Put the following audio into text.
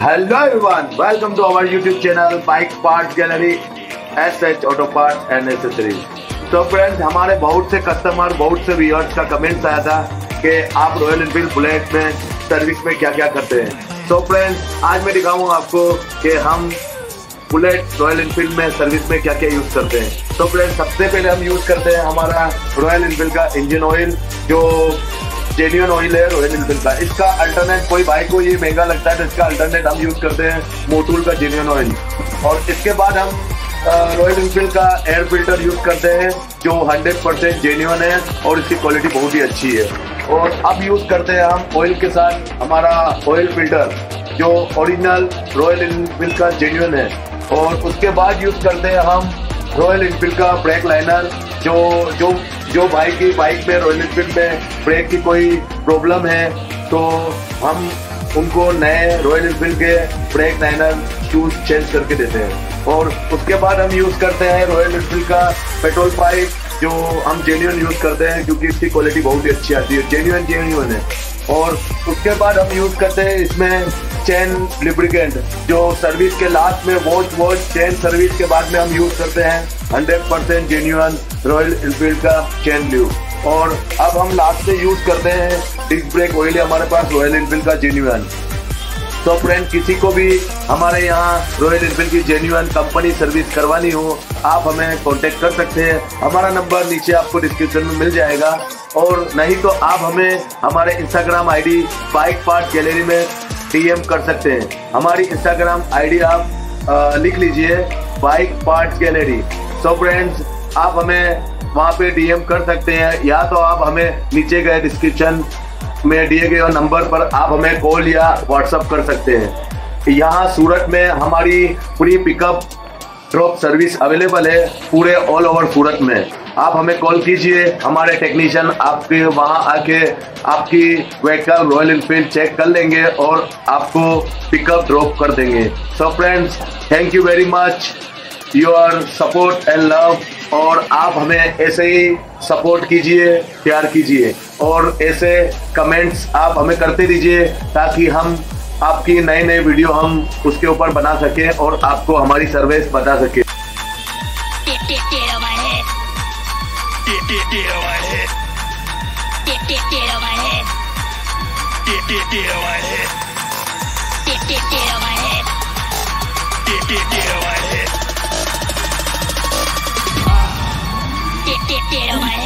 Hello everyone, welcome to our YouTube channel Bike Parts Gallery SH Auto Parts and Accessories। तो friends, हमारे बहुत से customer, बहुत से व्यूअर्स का कमेंट्स आया था कि आप रॉयल एनफील्ड बुलेट में सर्विस में क्या क्या करते हैं। तो फ्रेंड्स, आज मैं दिखाऊंगा आपको कि हम बुलेट रॉयल एनफील्ड में सर्विस में क्या क्या यूज़ करते हैं। तो फ्रेंड्स, सबसे पहले हम यूज़ करते हैं हमारा रॉयल एनफील्ड का इंजन ऑयल, जो जेन्युइन ऑयल है रॉयल एनफील्ड का। इसका अल्टरनेट कोई बाइक को ये महंगा लगता है तो इसका अल्टरनेट हम यूज़ करते हैं मोटूल का जेन्युइन ऑयल। और इसके बाद हम रॉयल एनफील्ड का एयर फिल्टर यूज़ करते हैं जो 100% जेन्युइन है और इसकी क्वालिटी बहुत ही अच्छी है। और अब यूज़ करते हैं हम ऑयल के साथ हमारा ऑयल फिल्टर जो ओरिजिनल रॉयल एनफील्ड का जेन्युइन है। और उसके बाद यूज़ करते हैं हम रॉयल एनफील्ड का ब्रेक लाइनर, जो बाइक में रॉयल एनफील्ड में ब्रेक की कोई प्रॉब्लम है तो हम उनको नए रॉयल एनफील्ड के ब्रेक लाइनर चेंज करके देते हैं। और उसके बाद हम यूज़ करते हैं रॉयल एनफील्ड का पेट्रोल पाइप, जो हम जेन्युइन यूज़ करते हैं क्योंकि इसकी क्वालिटी बहुत ही अच्छी आती है, जेन्युइन है। और उसके बाद हम यूज़ करते हैं इसमें चेन लिब्रिकेंट, जो सर्विस के लास्ट में वॉच चेन सर्विस के बाद में हम यूज़ करते हैं 100% जेन्युइन रॉयल एनफील्ड का चेन ल्यूब। और अब हम लास्ट में यूज़ करते हैं डिस्क ब्रेक ऑयल है हमारे पास रॉयल एनफील्ड का जेन्युइन। तो फ्रेंड, किसी को भी हमारे यहाँ रॉयल एनफील्ड की जेन्युइन कंपनी सर्विस करवानी हो, आप हमें कांटेक्ट कर सकते हैं। हमारा नंबर नीचे आपको डिस्क्रिप्शन में मिल जाएगा। और नहीं तो आप हमें हमारे Instagram ID bike part gallery में डीएम कर सकते हैं। हमारी इंस्टाग्राम आईडी आप लिख लीजिए बाइक पार्ट गैलरी। तो फ्रेंड्स, आप हमें वहाँ पे डीएम कर सकते हैं, या तो आप हमें नीचे गए डिस्क्रिप्शन में दिए गए नंबर पर आप हमें कॉल या व्हाट्सअप कर सकते हैं। यहाँ सूरत में हमारी पूरी पिकअप ड्रॉप सर्विस अवेलेबल है पूरे ऑल ओवर सूरत में। आप हमें कॉल कीजिए, हमारे टेक्नीशियन आपके वहाँ आके आपकी व्हीकल रॉयल एनफील्ड चेक कर लेंगे और आपको पिकअप ड्रॉप कर देंगे। So friends, thank you very much your support and love. और आप हमें ऐसे ही सपोर्ट कीजिए, प्यार कीजिए और ऐसे कमेंट्स आप हमें करते रहिए ताकि हम आपकी नए वीडियो हम उसके ऊपर बना सकें और आपको हमारी सर्विस बता सके। Get on my head.